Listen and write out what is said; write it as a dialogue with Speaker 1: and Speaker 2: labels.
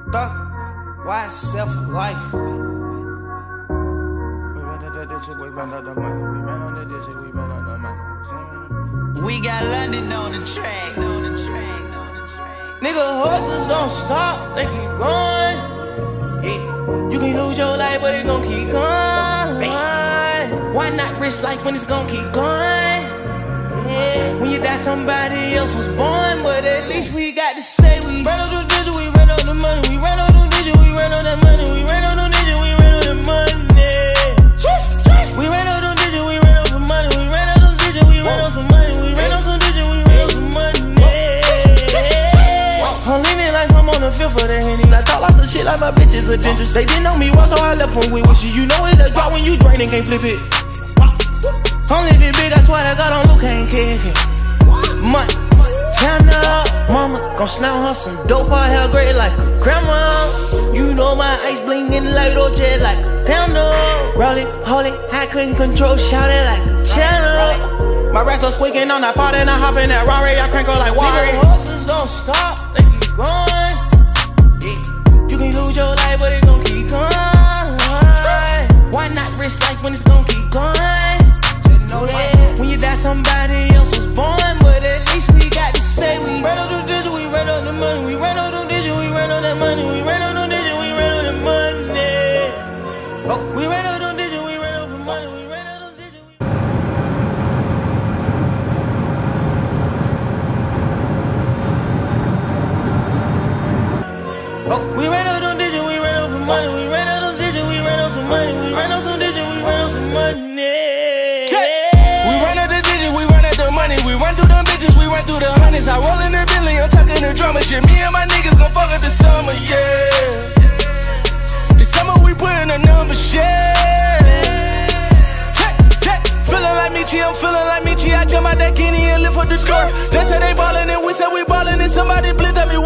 Speaker 1: Why self life? We ran out the digit, we ran out the money. We ran on the digit, we ran out the money.
Speaker 2: We got London on the track.
Speaker 1: Nigga, horses don't stop, they keep going. Yeah, you can lose your life, but it gon' keep going. Why not risk life when it's gon' keep going? Yeah, when you die, somebody else was born, but at least we got to say we ran on the digit, we ran on the money. We ran on the digit, we ran on that money. We ran on the digit, we ran on that money. We ran on the digit, we ran on some money. We ran on the digit, we ran on some money. We ran on some digit, we ran on some money. I'm leaning like I'm on the fifth of the Henny. I talk lots of shit like my bitches are dangerous. They didn't know me once, so I left them with wishes. You know it's a drop when you drain and can't flip it. I'm living big, I swear to God, on Luke, ain't kicking. Money, turn up, mama, gon' snap her some dope, her hair gray like a grandma. You know my ice blingin' like OJ like a candle. Roll it, hold it, I couldn't control, shout it like a channel. My rats are squeaking on that pot and I hop in that Rari, I crank her like water. Nigga, horses don't stop, they keep going. Yeah, you can lose your life, but it gon' keep going. Why not risk life when it's gon' keep going? Yeah, when you die, somebody else was born, but at least we got to say we ran on the digit, we ran on the money. We ran on the digit, we ran on that money. We ran on the digit, we ran on the money. Oh, we ran on the digit, we ran on the money. We ran on the digit. Oh, we ran on the digit, we ran on the money. We ran on the digit, we ran on some money. We ran on some digit, we ran on some money. We run out the digits, we run out the money. We run through them bitches, we run through the hundreds. I roll in the Bentley, I'm talking the drama shit. Me and my niggas gon' fuck up the summer, yeah. This summer we put in a number, shit. Feeling like Michi, I'm feeling like Michi. I jump out that Guinea and lift up the door. That's how they ballin' and we said we ballin' and somebody blitzed at me